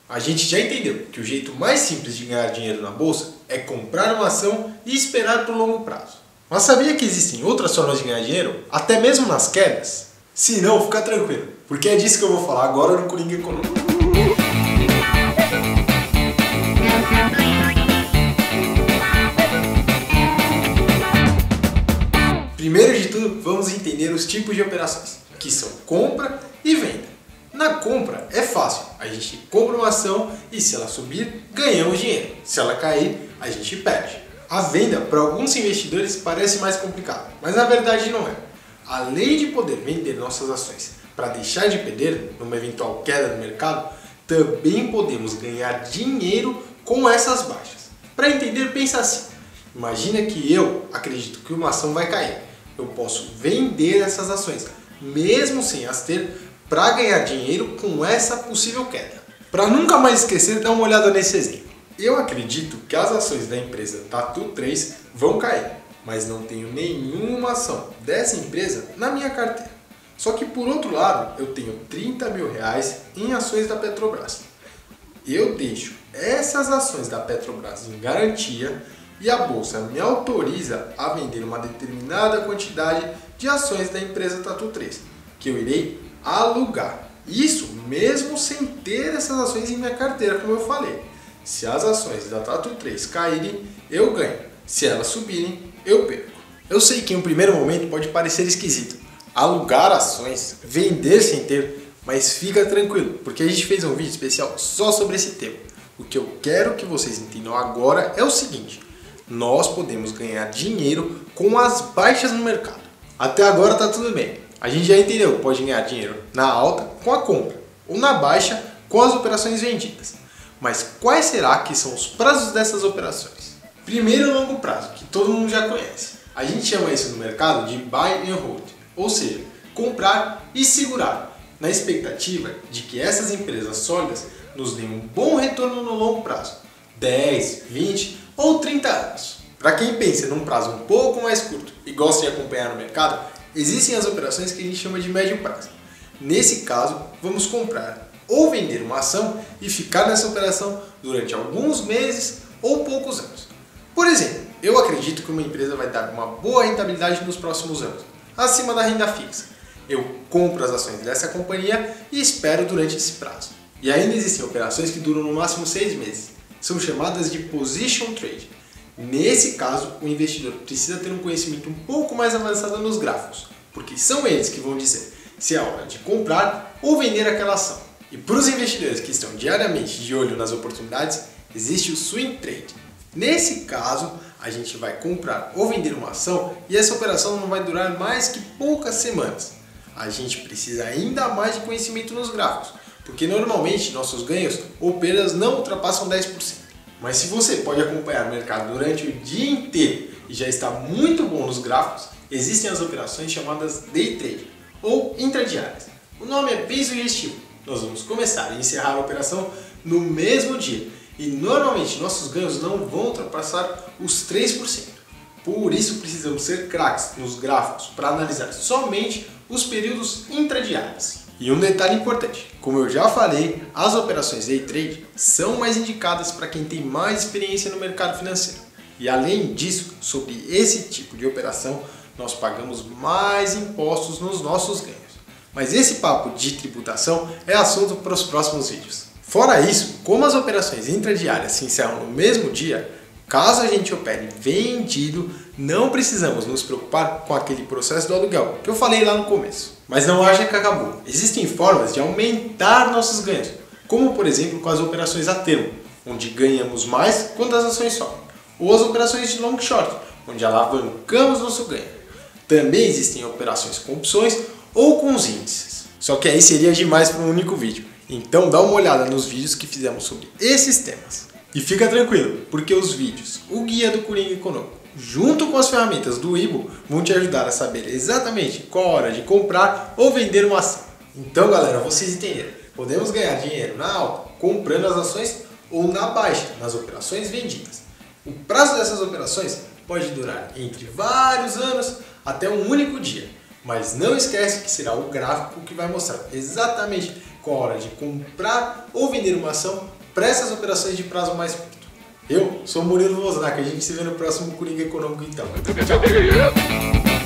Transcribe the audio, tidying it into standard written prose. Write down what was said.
A gente já entendeu que o jeito mais simples de ganhar dinheiro na bolsa é comprar uma ação e esperar por longo prazo. Mas sabia que existem outras formas de ganhar dinheiro, até mesmo nas quedas? Se não, fica tranquilo, porque é disso que eu vou falar agora no Coringa Econômico. Primeiro de tudo, vamos entender os tipos de operações, que são compra e venda. Na compra é fácil, a gente compra uma ação e se ela subir, ganhamos dinheiro. Se ela cair, a gente perde. A venda, para alguns investidores, parece mais complicado, mas na verdade não é. Além de poder vender nossas ações para deixar de perder numa eventual queda no mercado, também podemos ganhar dinheiro com essas baixas. Para entender, pensa assim. Imagina que eu acredito que uma ação vai cair. Eu posso vender essas ações, mesmo sem as ter, para ganhar dinheiro com essa possível queda. Para nunca mais esquecer, dá uma olhada nesse exemplo. Eu acredito que as ações da empresa Tatu 3 vão cair, mas não tenho nenhuma ação dessa empresa na minha carteira. Só que por outro lado, eu tenho 30 mil reais em ações da Petrobras. Eu deixo essas ações da Petrobras em garantia e a bolsa me autoriza a vender uma determinada quantidade de ações da empresa Tatu 3, que eu irei alugar. Isso mesmo sem ter essas ações em minha carteira, como eu falei. Se as ações da Tatu 3 caírem, eu ganho. Se elas subirem, eu perco. Eu sei que em um primeiro momento pode parecer esquisito alugar ações, vender sem ter, mas fica tranquilo, porque a gente fez um vídeo especial só sobre esse tema. O que eu quero que vocês entendam agora é o seguinte: nós podemos ganhar dinheiro com as baixas no mercado. Até agora tá tudo bem. A gente já entendeu que pode ganhar dinheiro na alta com a compra ou na baixa com as operações vendidas. Mas quais será que são os prazos dessas operações? Primeiro, longo prazo, que todo mundo já conhece. A gente chama isso no mercado de buy and hold, ou seja, comprar e segurar, na expectativa de que essas empresas sólidas nos deem um bom retorno no longo prazo, 10, 20 ou 30 anos. Para quem pensa num prazo um pouco mais curto e gosta de acompanhar no mercado, existem as operações que a gente chama de médio prazo. Nesse caso, vamos comprar ou vender uma ação e ficar nessa operação durante alguns meses ou poucos anos. Por exemplo, eu acredito que uma empresa vai dar uma boa rentabilidade nos próximos anos, acima da renda fixa. Eu compro as ações dessa companhia e espero durante esse prazo. E ainda existem operações que duram no máximo 6 meses. São chamadas de position trade. Nesse caso, o investidor precisa ter um conhecimento um pouco mais avançado nos gráficos, porque são eles que vão dizer se é hora de comprar ou vender aquela ação. E para os investidores que estão diariamente de olho nas oportunidades, existe o swing trade. Nesse caso, a gente vai comprar ou vender uma ação e essa operação não vai durar mais que poucas semanas. A gente precisa ainda mais de conhecimento nos gráficos, porque normalmente nossos ganhos ou perdas não ultrapassam 10%. Mas se você pode acompanhar o mercado durante o dia inteiro e já está muito bom nos gráficos, existem as operações chamadas day trade ou intradiárias. O nome é bem sugestivo. Nós vamos começar e encerrar a operação no mesmo dia e normalmente nossos ganhos não vão ultrapassar os 3%. Por isso precisamos ser craques nos gráficos para analisar somente os períodos intradiários. E um detalhe importante, como eu já falei, as operações day trade são mais indicadas para quem tem mais experiência no mercado financeiro. E além disso, sobre esse tipo de operação, nós pagamos mais impostos nos nossos ganhos. Mas esse papo de tributação é assunto para os próximos vídeos. Fora isso, como as operações intradiárias se encerram no mesmo dia, caso a gente opere vendido, não precisamos nos preocupar com aquele processo do aluguel que eu falei lá no começo. Mas não acha que acabou. Existem formas de aumentar nossos ganhos, como por exemplo com as operações a termo, onde ganhamos mais quando as ações sobem, ou as operações de long short, onde alavancamos nosso ganho. Também existem operações com opções ou com os índices. Só que aí seria demais para um único vídeo. Então dá uma olhada nos vídeos que fizemos sobre esses temas. E fica tranquilo, porque os vídeos, o guia do Coringa Econômico, junto com as ferramentas do Ibo, vão te ajudar a saber exatamente qual hora de comprar ou vender uma ação. Então galera, vocês entenderam, podemos ganhar dinheiro na alta comprando as ações ou na baixa nas operações vendidas. O prazo dessas operações pode durar entre vários anos até um único dia. Mas não esquece que será o gráfico que vai mostrar exatamente com a hora de comprar ou vender uma ação para essas operações de prazo mais curto. Eu sou o Murilo Wozniak, a gente se vê no próximo Coringa Econômico então. Tchau!